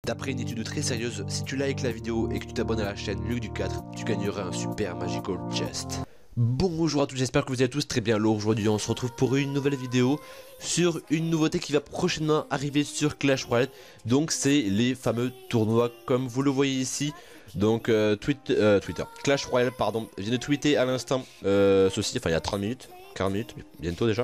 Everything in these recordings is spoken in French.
D'après une étude très sérieuse, si tu likes la vidéo et que tu t'abonnes à la chaîne Luc du 4, tu gagneras un super magical chest. Bonjour à tous, j'espère que vous allez tous très bien. Alors aujourd'hui on se retrouve pour une nouvelle vidéo sur une nouveauté qui va prochainement arriver sur Clash Royale. Donc c'est les fameux tournois comme vous le voyez ici. Donc Twitter, Clash Royale pardon, vient de tweeter à l'instant ceci, enfin il y a 30 minutes, 40 minutes, bientôt déjà.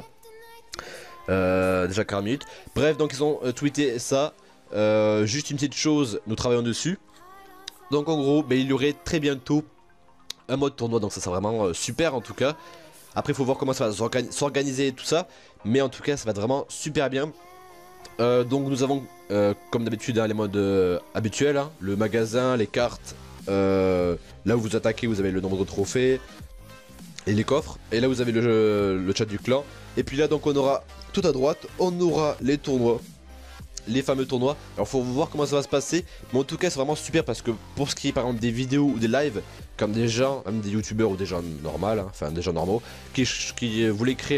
Déjà 40 minutes. Bref, donc ils ont tweeté ça. Juste une petite chose, nous travaillons dessus. Donc en gros, il y aurait très bientôt un mode tournoi, donc ça sera vraiment super en tout cas. Après il faut voir comment ça va s'organiser et tout ça, mais en tout cas ça va être vraiment super bien. Donc nous avons comme d'habitude les modes habituels, hein, le magasin, les cartes, là où vous attaquez vous avez le nombre de trophées et les coffres, et là vous avez le chat du clan. Et puis là donc on aura tout à droite, on aura les tournois, les fameux tournois. Alors faut voir comment ça va se passer, mais en tout cas c'est vraiment super parce que pour ce qui est par exemple des vidéos ou des lives, comme des gens, même des youtubeurs ou des gens normaux, hein, enfin des gens normaux, qui voulaient créer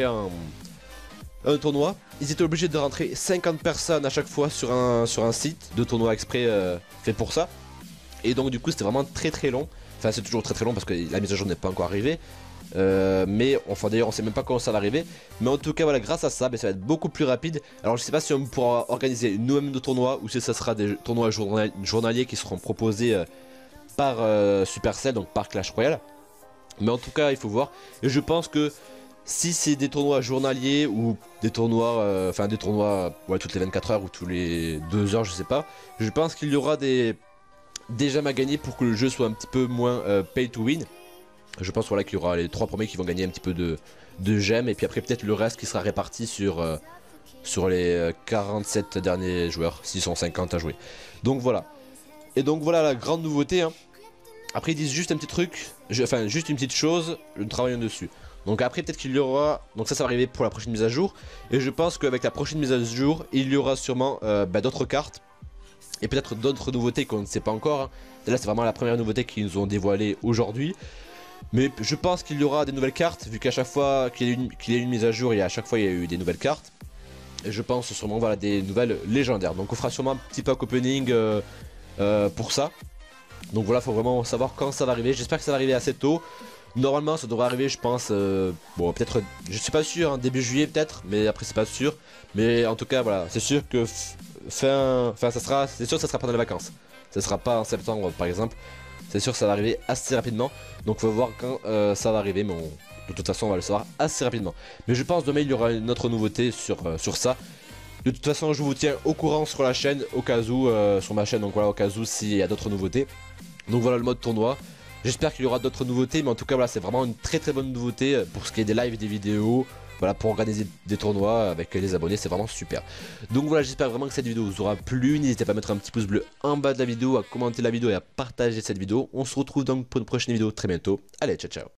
un tournoi, ils étaient obligés de rentrer 50 personnes à chaque fois sur un site de tournoi exprès fait pour ça. Et donc du coup c'était vraiment très long, enfin c'est toujours très long parce que la mise à jour n'est pas encore arrivée. Mais enfin d'ailleurs on sait même pas quand ça va arriver. Mais en tout cas voilà, grâce à ça ça va être beaucoup plus rapide. Alors je sais pas si on pourra organiser nous-mêmes de tournois ou si ça sera des tournois journaliers qui seront proposés par Supercell, donc par Clash Royale. Mais en tout cas il faut voir. Et je pense que si c'est des tournois journaliers ou des tournois des tournois toutes les 24 heures ou tous les 2 heures, je sais pas, je pense qu'il y aura des gemmes à gagner pour que le jeu soit un petit peu moins pay to win. Je pense voilà, qu'il y aura les 3 premiers qui vont gagner un petit peu de gemmes, et puis après peut-être le reste qui sera réparti sur les 47 derniers joueurs, 650 à jouer. Donc voilà. Et donc voilà la grande nouveauté, hein. Après ils disent juste un petit truc, juste une petite chose, nous travaillons dessus. Donc après peut-être qu'il y aura, donc ça va arriver pour la prochaine mise à jour. Et je pense qu'avec la prochaine mise à jour, il y aura sûrement d'autres cartes. Et peut-être d'autres nouveautés qu'on ne sait pas encore, hein. Et là c'est vraiment la première nouveauté qu'ils nous ont dévoilée aujourd'hui. Mais je pense qu'il y aura des nouvelles cartes, vu qu'à chaque fois qu'il y a une mise à jour, et à chaque fois il y a eu des nouvelles cartes. Et je pense sûrement voilà, des nouvelles légendaires. Donc on fera sûrement un petit pack opening pour ça. Donc voilà, faut vraiment savoir quand ça va arriver. J'espère que ça va arriver assez tôt. Normalement ça devrait arriver je pense, bon peut-être, je suis pas sûr, hein, début juillet peut-être, mais après c'est pas sûr. Mais en tout cas voilà, c'est sûr que c'est sûr que ça sera pendant les vacances. Ça sera pas en septembre par exemple. C'est sûr que ça va arriver assez rapidement. Donc faut voir quand ça va arriver. Mais de toute façon on va le savoir assez rapidement. Mais je pense demain il y aura une autre nouveauté sur ça. De toute façon je vous tiens au courant sur la chaîne, au cas où, sur ma chaîne, donc voilà, au cas où s'il y a d'autres nouveautés. Donc voilà le mode tournoi. J'espère qu'il y aura d'autres nouveautés. Mais en tout cas voilà, c'est vraiment une très bonne nouveauté pour ce qui est des lives et des vidéos. Voilà, pour organiser des tournois avec les abonnés, c'est vraiment super. Donc voilà, j'espère vraiment que cette vidéo vous aura plu. N'hésitez pas à mettre un petit pouce bleu en bas de la vidéo, à commenter la vidéo et à partager cette vidéo. On se retrouve donc pour une prochaine vidéo très bientôt. Allez, ciao ciao.